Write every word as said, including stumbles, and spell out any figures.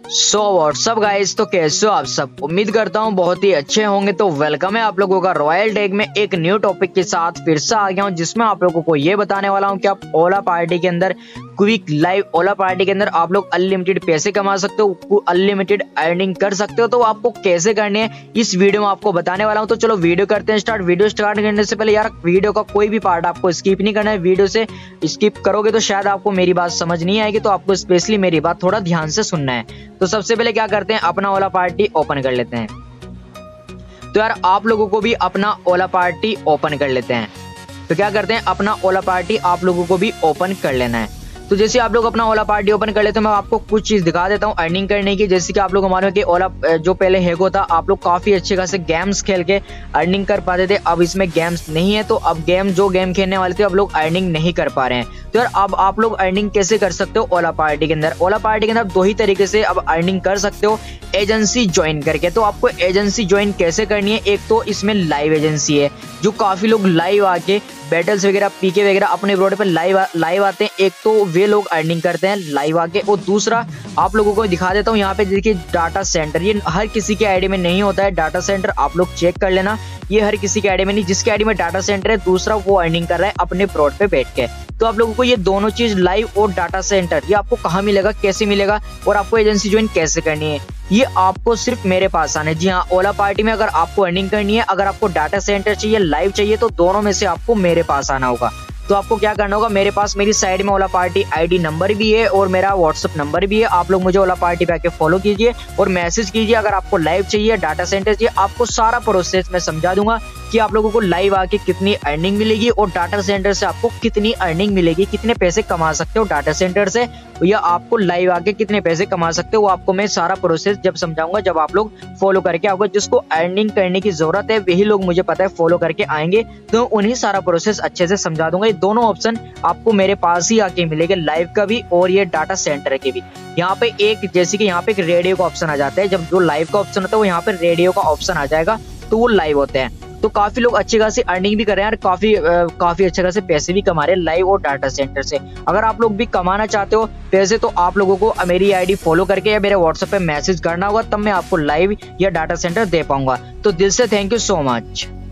So what's up guys, तो कैसे हो आप सब। उम्मीद करता हूँ बहुत ही अच्छे होंगे। तो वेलकम है आप लोगों का रॉयल टेक में एक न्यू टॉपिक के साथ फिर से आ गया हूँ, जिसमें आप लोगों को ये बताने वाला हूँ कि आप ओला पार्टी के अंदर क्विक लाइव ओला पार्टी के अंदर आप लोग अनलिमिटेड पैसे कमा सकते हो, अनलिमिटेड अर्निंग कर सकते हो। तो आपको कैसे करनी है इस वीडियो में आपको बताने वाला हूँ। तो चलो वीडियो करते हैं स्टार्ट। वीडियो स्टार्ट करने से पहले यार वीडियो का कोई भी पार्ट आपको स्किप नहीं करना है। वीडियो से स्किप करोगे तो शायद आपको मेरी बात समझ नहीं आएगी, तो आपको स्पेशली मेरी बात थोड़ा ध्यान से सुनना है। तो सबसे पहले क्या करते हैं, अपना ओला पार्टी ओपन कर लेते हैं। तो यार आप लोगों को भी अपना ओला पार्टी ओपन कर लेते हैं। तो क्या करते हैं, अपना ओला पार्टी आप लोगों को भी ओपन कर लेना है। तो जैसे आप लोग अपना ओला पार्टी ओपन कर लेते हैं, मैं आपको कुछ चीज दिखा देता हूँ अर्निंग करने की। जैसे कि आप लोग को मालूम है कि ओला जो पहले हैगो था, आप लोग काफी अच्छे खासे गेम्स खेल के अर्निंग कर पाते थे। अब इसमें गेम्स नहीं है, तो अब गेम जो गेम खेलने वाले थे अब लोग अर्निंग नहीं कर पा रहे हैं। तो यार अब आप लोग अर्निंग कैसे कर सकते हो ओला पार्टी के अंदर। ओला पार्टी के अंदर दो ही तरीके से अब अर्निंग कर सकते हो, एजेंसी ज्वाइन करके। तो आपको एजेंसी ज्वाइन कैसे करनी है, एक तो इसमें लाइव एजेंसी है, जो काफी लोग लाइव आके बैटल्स वगैरह पीके वगैरह अपने ब्रोड पे लाइव लाइव आते हैं। एक तो वे लोग अर्निंग करते हैं लाइव आके, और दूसरा आप लोगों को दिखा देता हूँ यहाँ पे। देखिए डाटा सेंटर, ये हर किसी के आईडी में नहीं होता है डाटा सेंटर, आप लोग चेक कर लेना। ये हर किसी के आईडी में नहीं, जिसके आईडी में डाटा सेंटर है दूसरा वो अर्निंग कर रहा है अपने ब्रोड पे बैठ के। तो आप लोगों को ये दोनों चीज लाइव और डाटा सेंटर ये आपको कहाँ मिलेगा, कैसे मिलेगा, और आपको एजेंसी ज्वाइन कैसे करनी है, ये आपको सिर्फ मेरे पास आना है। जी हाँ, ओला पार्टी में अगर आपको अर्निंग करनी है, अगर आपको डाटा सेंटर चाहिए, लाइव चाहिए, तो दोनों में से आपको मेरे पास आना होगा। तो आपको क्या करना होगा, मेरे पास मेरी साइड में ओला पार्टी आईडी नंबर भी है और मेरा व्हाट्सअप नंबर भी है। आप लोग मुझे ओला पार्टी पे आके फॉलो कीजिए और मैसेज कीजिए। अगर आपको लाइव चाहिए, डाटा सेंटर चाहिए, आपको सारा प्रोसेस मैं समझा दूंगा कि आप लोगों को लाइव आके कितनी अर्निंग मिलेगी और डाटा सेंटर से आपको कितनी अर्निंग मिलेगी, कितने पैसे कमा सकते हो डाटा सेंटर से, या आपको लाइव आके कितने पैसे कमा सकते हो। वो आपको मैं सारा प्रोसेस जब समझाऊंगा, जब आप लोग फॉलो करके आओगे। जिसको अर्निंग करने की जरूरत है वही लोग मुझे पता है फॉलो करके आएंगे, तो उन्हीं सारा प्रोसेस अच्छे से समझा दूंगा। ये दोनों ऑप्शन आपको मेरे पास ही आके मिलेंगे, लाइव का भी और ये डाटा सेंटर के भी। यहाँ पे एक जैसे कि यहाँ पे एक रेडियो का ऑप्शन आ जाता है, जब जो लाइव का ऑप्शन होता है वो यहाँ पे रेडियो का ऑप्शन आ जाएगा, तो वो लाइव होते हैं। तो काफी लोग अच्छी खासी अर्निंग भी कर रहे हैं और काफी आ, काफी अच्छे खासे पैसे भी कमा रहे हैं लाइव और डाटा सेंटर से। अगर आप लोग भी कमाना चाहते हो पैसे, तो आप लोगों को मेरी आईडी फॉलो करके या मेरे व्हाट्सएप पे मैसेज करना होगा, तब मैं आपको लाइव या डाटा सेंटर दे पाऊंगा। तो दिल से थैंक यू सो मच।